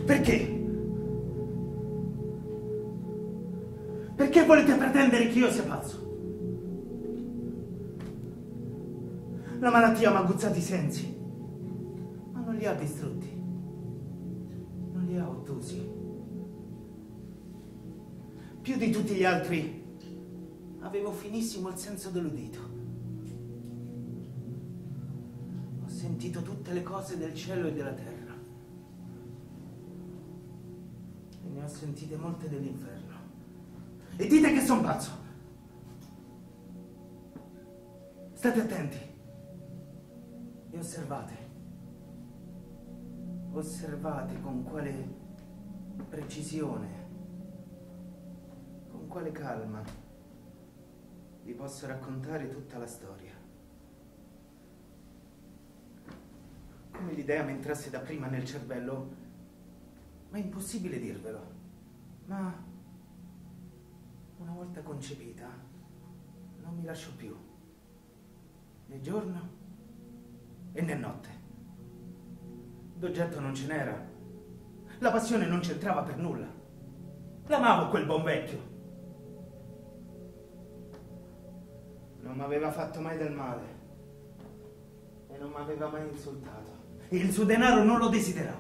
Perché? Perché volete pretendere che io sia pazzo? La malattia mi ha aguzzato i sensi, ma non li ha distrutti, non li ha ottusi. Più di tutti gli altri avevo finissimo il senso dell'udito. Ho sentito tutte le cose del cielo e della terra e ne ho sentite molte dell'inferno. E dite che sono pazzo. State attenti e osservate. Osservate con quale precisione, con quale calma vi posso raccontare tutta la storia. Come l'idea mi entrasse dapprima nel cervello, ma è impossibile dirvelo. Ma una volta concepita, non mi lascio più, né giorno e né notte. D'oggetto non ce n'era, la passione non c'entrava per nulla. L'amavo quel buon vecchio. Non mi aveva fatto mai del male e non mi aveva mai insultato. E il suo denaro non lo desideravo.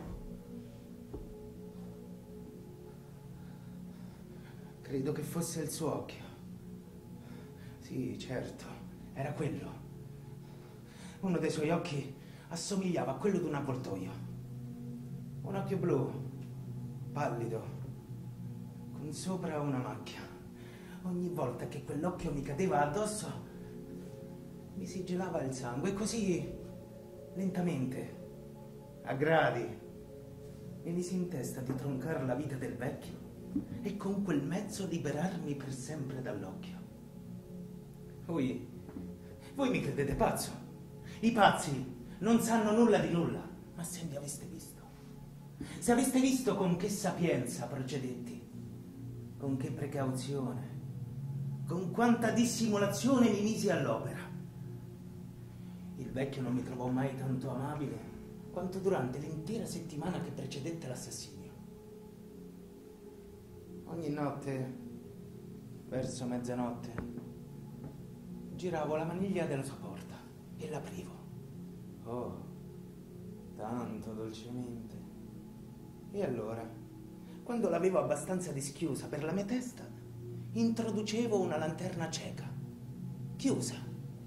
Credo che fosse il suo occhio. Sì, certo, era quello. Uno dei suoi occhi assomigliava a quello di un avvoltoio. Un occhio blu, pallido, con sopra una macchia. Ogni volta che quell'occhio mi cadeva addosso, mi si gelava il sangue, e così, lentamente, a gradi, mi misi in testa di troncare la vita del vecchio e con quel mezzo liberarmi per sempre dall'occhio. Voi mi credete pazzo? I pazzi non sanno nulla di nulla, ma se mi aveste visto, se aveste visto con che sapienza procedetti, con che precauzione, con quanta dissimulazione mi misi all'opera. Il vecchio non mi trovò mai tanto amabile quanto durante l'intera settimana che precedette l'assassinio. Ogni notte, verso mezzanotte, giravo la maniglia della sua porta e l'aprivo. Oh, tanto dolcemente. E allora, quando l'avevo abbastanza dischiusa per la mia testa, introducevo una lanterna cieca, chiusa,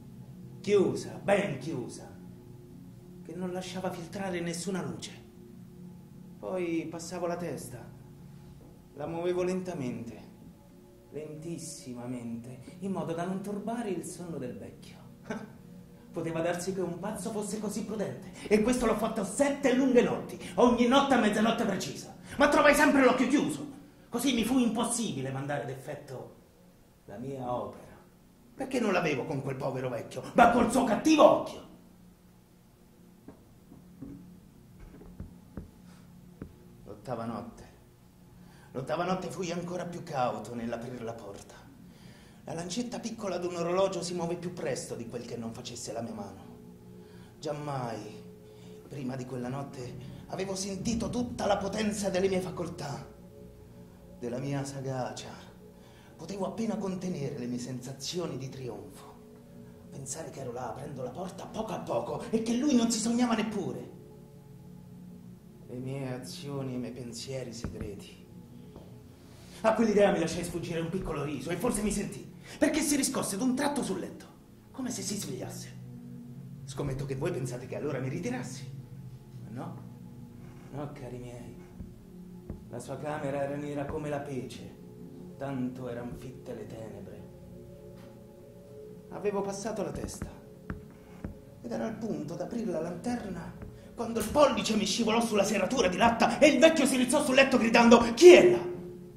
ben chiusa, che non lasciava filtrare nessuna luce. Poi passavo la testa, la muovevo lentamente, lentissimamente, in modo da non turbare il sonno del vecchio. Poteva darsi che un pazzo fosse così prudente, e questo l'ho fatto 7 lunghe notti, ogni notte a mezzanotte precisa. Ma trovai sempre l'occhio chiuso, così mi fu impossibile mandare ad effetto la mia opera. Perché non l'avevo con quel povero vecchio, ma col suo cattivo occhio. L'ottava notte fui ancora più cauto nell'aprire la porta. La lancetta piccola d'un orologio si muove più presto di quel che non facesse la mia mano. Giammai, prima di quella notte, avevo sentito tutta la potenza delle mie facoltà, della mia sagacia. Potevo appena contenere le mie sensazioni di trionfo. Pensare che ero là aprendo la porta a poco e che lui non si sognava neppure. Le mie azioni e i miei pensieri segreti. A quell'idea mi lasciai sfuggire un piccolo riso e forse mi sentì, perché si riscosse d'un tratto sul letto, come se si svegliasse. Scommetto che voi pensate che allora mi ritirassi. Ma no, cari miei. La sua camera era nera come la pece, tanto eran fitte le tenebre. Avevo passato la testa ed era al punto d'aprir la lanterna quando il pollice mi scivolò sulla serratura di latta e il vecchio si rizzò sul letto gridando: «Chi è là?»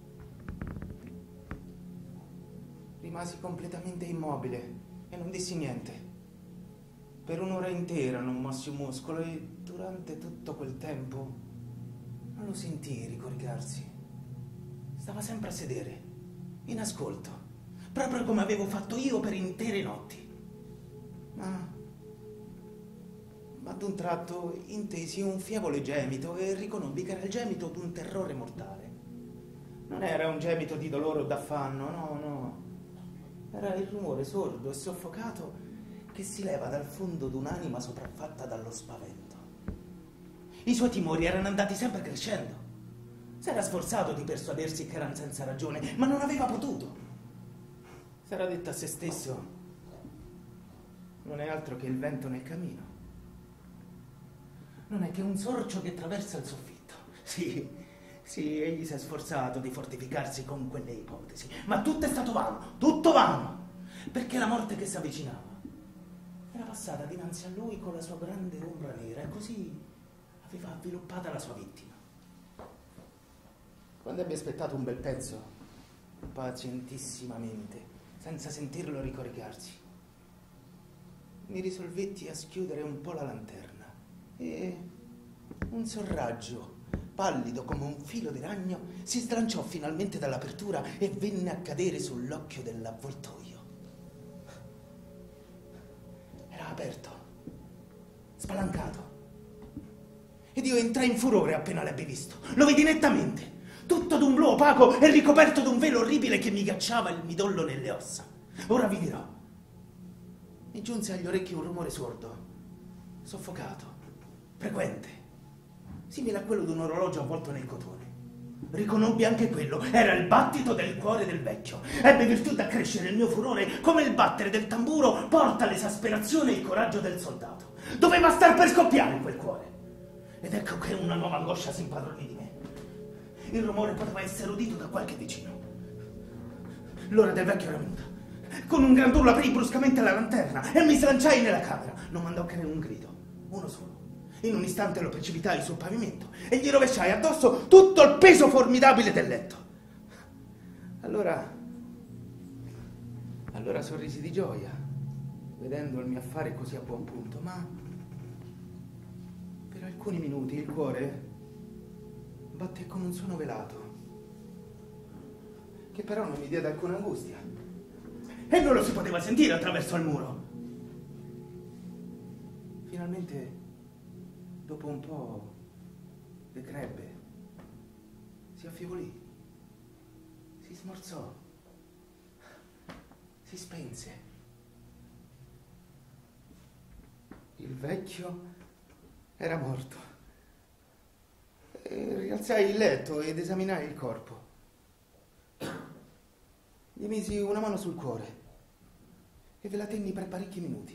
Rimasi completamente immobile e non dissi niente. Per un'ora intera non mossi un muscolo e durante tutto quel tempo non lo sentii ricoricarsi. Stava sempre a sedere, in ascolto, proprio come avevo fatto io per intere notti. Ma Ad un tratto intesi un fievole gemito e riconobbi che era il gemito d'un terrore mortale. Non era un gemito di dolore o d'affanno, no. Era il rumore sordo e soffocato che si leva dal fondo d'un'anima sopraffatta dallo spavento. I suoi timori erano andati sempre crescendo. S'era sforzato di persuadersi che erano senza ragione, ma non aveva potuto. S'era detto a se stesso: non è altro che il vento nel camino. Non è che un sorcio che attraversa il soffitto. Sì, egli si è sforzato di fortificarsi con quelle ipotesi, ma tutto è stato vano, tutto vano, perché la morte che si avvicinava era passata dinanzi a lui con la sua grande ombra nera e così aveva avviluppata la sua vittima. Quando ebbe aspettato un bel pezzo, pazientissimamente, senza sentirlo ricoricarsi, mi risolvetti a schiudere un po' la lanterna e un sorraggio pallido come un filo di ragno si slanciò finalmente dall'apertura e venne a cadere sull'occhio dell'avvoltoio. Era aperto, spalancato, ed io entrai in furore appena l'ebbi visto. Lo vidi nettamente, tutto d'un blu opaco e ricoperto d'un velo orribile che mi ghiacciava il midollo nelle ossa. Ora vi dirò. Mi giunse agli orecchi un rumore sordo, soffocato, frequente, simile a quello di un orologio avvolto nel cotone. Riconobbi anche quello, era il battito del cuore del vecchio. Ebbe virtù d'accrescere il mio furore come il battere del tamburo porta l'esasperazione e il coraggio del soldato. Doveva star per scoppiare quel cuore. Ed ecco che una nuova angoscia si impadronì di me. Il rumore poteva essere udito da qualche vicino. L'ora del vecchio era venuta. Con un gran urlo aprì bruscamente la lanterna e mi slanciai nella camera. Non mandò che un grido, uno solo. In un istante lo precipitai sul pavimento e gli rovesciai addosso tutto il peso formidabile del letto. Allora sorrisi di gioia, vedendo il mio affare così a buon punto, ma per alcuni minuti il cuore batté con un suono velato, che però non mi diede alcuna angustia. E non lo si poteva sentire attraverso il muro. Finalmente, dopo un po', decrebbe, si affievolì, si smorzò, si spense. Il vecchio era morto. E rialzai il letto ed esaminai il corpo. Gli misi una mano sul cuore e ve la tenni per parecchi minuti.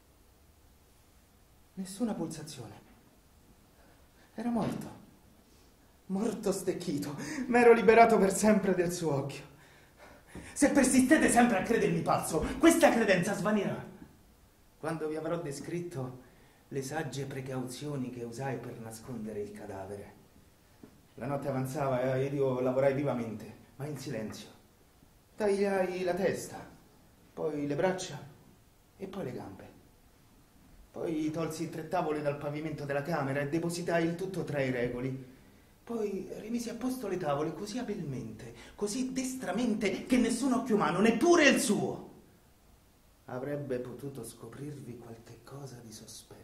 Nessuna pulsazione. Era morto stecchito. M'ero liberato per sempre del suo occhio. Se persistete sempre a credermi pazzo, questa credenza svanirà. Quando vi avrò descritto le sagge precauzioni che usai per nascondere il cadavere. La notte avanzava ed io lavorai vivamente, ma in silenzio. Tagliai la testa, poi le braccia e poi le gambe. Poi tolsi 3 tavole dal pavimento della camera e depositai il tutto tra i regoli. Poi rimisi a posto le tavole così abilmente, così destramente, che nessun occhio umano, neppure il suo, avrebbe potuto scoprirvi qualche cosa di sospetto.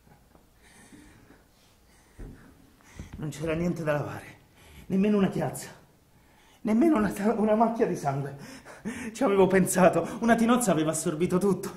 Non c'era niente da lavare, nemmeno una chiazza, nemmeno una macchia di sangue. Ci avevo pensato, una tinozza aveva assorbito tutto.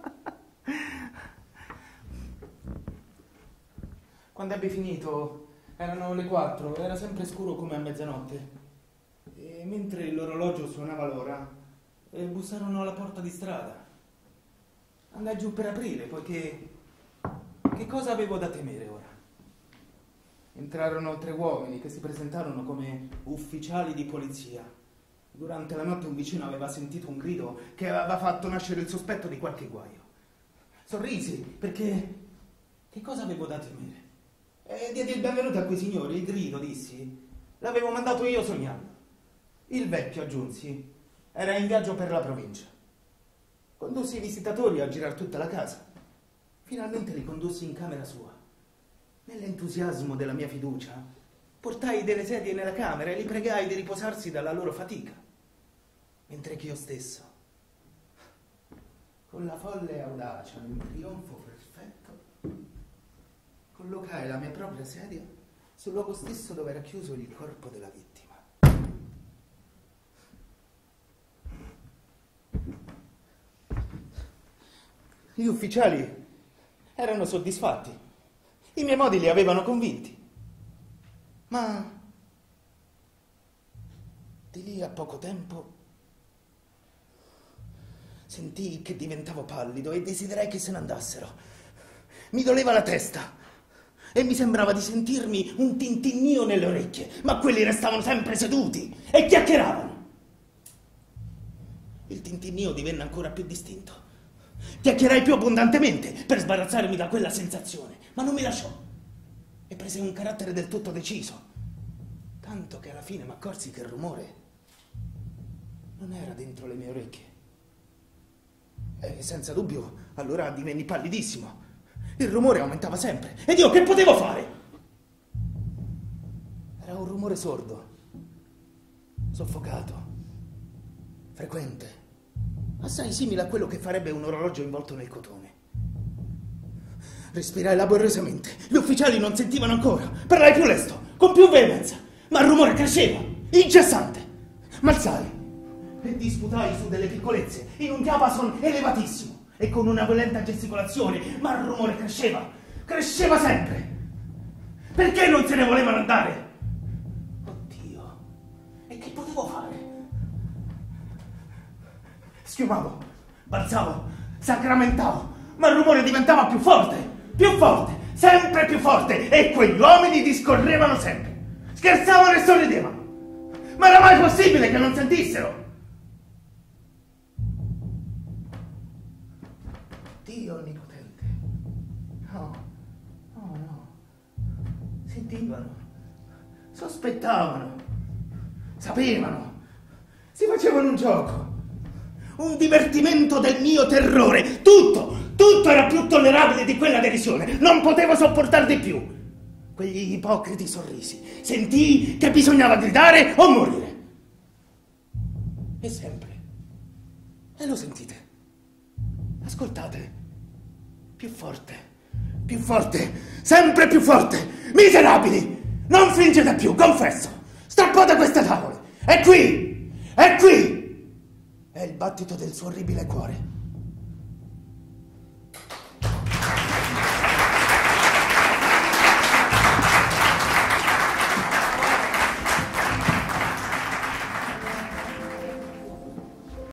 Quando ebbi finito, erano le 4, era sempre scuro come a mezzanotte. E mentre l'orologio suonava l'ora, bussarono alla porta di strada. Andai giù per aprire, poiché che cosa avevo da temere ora? Entrarono 3 uomini che si presentarono come ufficiali di polizia. Durante la notte un vicino aveva sentito un grido che aveva fatto nascere il sospetto di qualche guaio. Sorrisi, perché che cosa avevo da temere? E diedi il benvenuto a quei signori. Il grido, dissi, l'avevo mandato io sognando. Il vecchio, aggiunsi, era in viaggio per la provincia. Condussi i visitatori a girar tutta la casa. Finalmente li condussi in camera sua. Nell'entusiasmo della mia fiducia, portai delle sedie nella camera e li pregai di riposarsi dalla loro fatica. Mentre che io stesso, con la folle audacia di un trionfo perfetto, collocai la mia propria sedia sul luogo stesso dove era chiuso il corpo della vittima. Gli ufficiali erano soddisfatti. I miei modi li avevano convinti. Ma di lì a poco tempo sentii che diventavo pallido e desiderai che se ne andassero. Mi doleva la testa e mi sembrava di sentirmi un tintinnio nelle orecchie, ma quelli restavano sempre seduti e chiacchieravano. Il tintinnio divenne ancora più distinto. Chiacchierai più abbondantemente per sbarazzarmi da quella sensazione, ma non mi lasciò e prese un carattere del tutto deciso, tanto che alla fine mi accorsi che il rumore non era dentro le mie orecchie. E senza dubbio allora divenni pallidissimo. Il rumore aumentava sempre ed io che potevo fare? Era un rumore sordo, soffocato, frequente, assai simile a quello che farebbe un orologio involto nel cotone. Respirai laboriosamente. Gli ufficiali non sentivano ancora. Parlai più lesto, con più veemenza, ma il rumore cresceva, incessante. M'alzai e disputai su delle piccolezze in un diapason elevatissimo e con una violenta gesticolazione, ma il rumore cresceva sempre. Perché non se ne volevano andare? Oddio, e che potevo fare? Schiumavo, balzavo, sacramentavo, ma il rumore diventava più forte, sempre più forte, e quegli uomini discorrevano sempre, scherzavano e sorridevano. Ma era mai possibile che non sentissero? Dio onnipotente. No. Sentivano, sospettavano, sapevano, si facevano un gioco. Un divertimento del mio terrore. Tutto era più tollerabile di quella derisione. Non potevo sopportar di più quegli ipocriti sorrisi. Sentii che bisognava gridare o morire. E sempre. E lo sentite? Ascoltate. Più forte, sempre più forte. Miserabili! Non fingete più, confesso. Strappate queste tavole. È qui! È il battito del suo orribile cuore.